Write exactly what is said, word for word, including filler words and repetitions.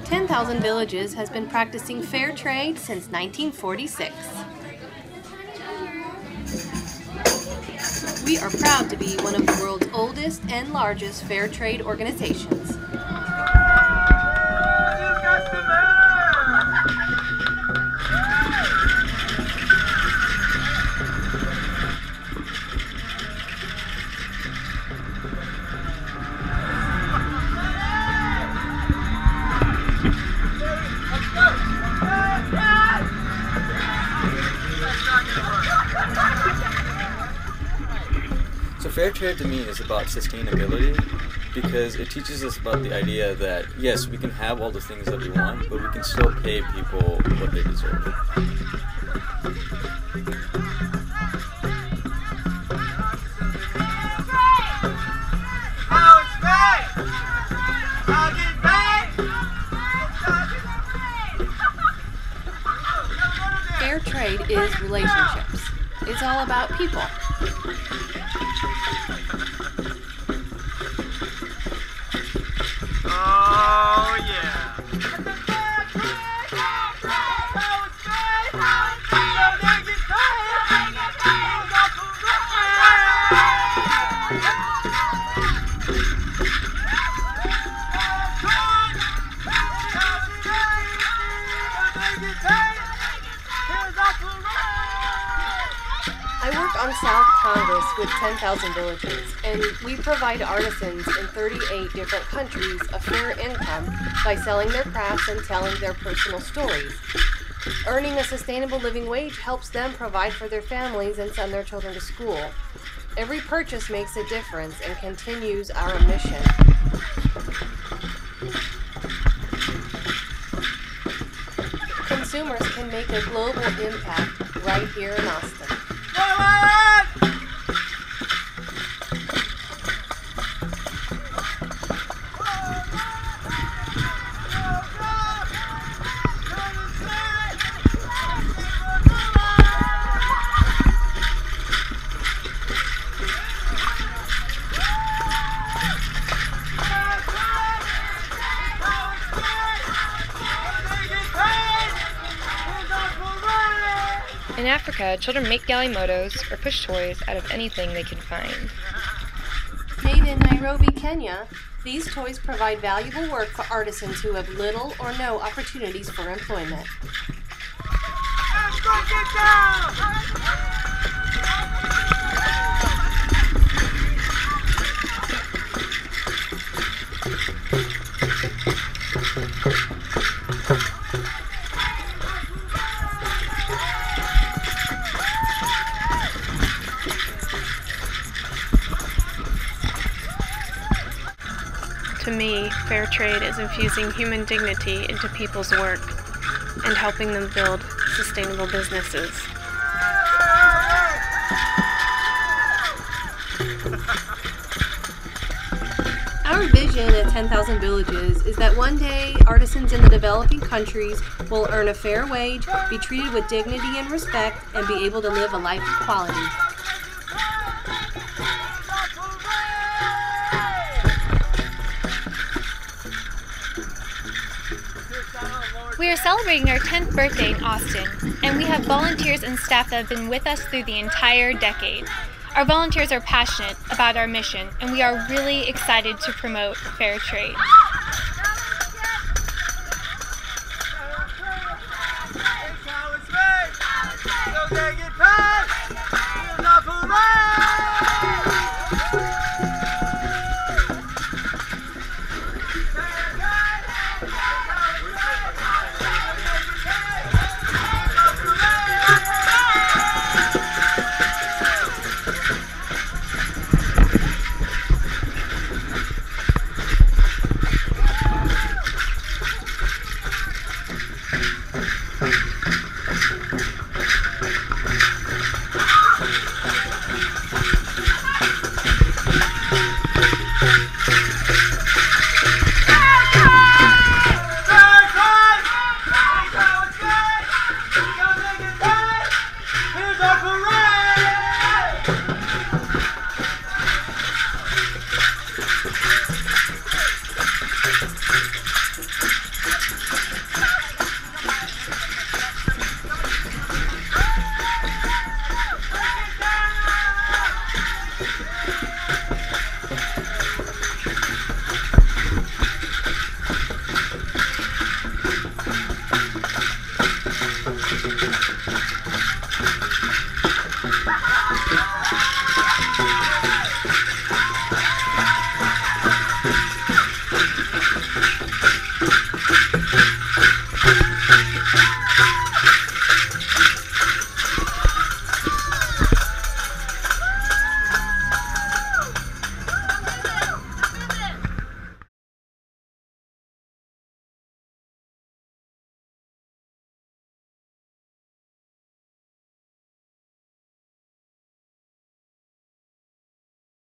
ten thousand Villages has been practicing fair trade since nineteen forty-six. We are proud to be one of the world's oldest and largest fair trade organizations. So fair trade to me is about sustainability, because it teaches us about the idea that yes, we can have all the things that we want, but we can still pay people what they deserve. Fair trade is relationships. It's all about people. Oh, yeah. I work on South Congress with ten thousand Villages, and we provide artisans in thirty-eight different countries a fair income by selling their crafts and telling their personal stories. Earning a sustainable living wage helps them provide for their families and send their children to school. Every purchase makes a difference and continues our mission. Consumers can make a global impact right here in Austin. In Africa, children make galimotos or push toys out of anything they can find. Made in Nairobi, Kenya, these toys provide valuable work for artisans who have little or no opportunities for employment. To me, fair trade is infusing human dignity into people's work and helping them build sustainable businesses. Our vision at ten thousand Villages is that one day artisans in the developing countries will earn a fair wage, be treated with dignity and respect, and be able to live a life of quality. We are celebrating our tenth birthday in Austin, and we have volunteers and staff that have been with us through the entire decade. Our volunteers are passionate about our mission, and we are really excited to promote fair trade.